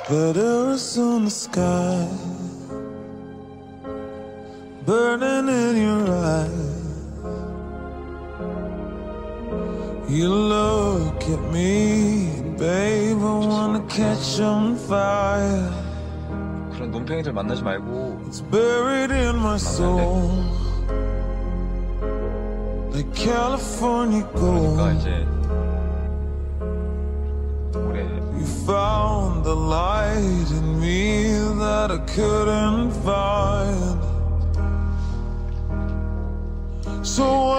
Glitters on the sky, burning in your eyes. You look at me, babe, I wanna catch on fire. 그런 논팽이들 만나지 말고 It's buried in my soul, like California 그러니까 gold. 이제 올해 You found the light in me that I couldn't find. So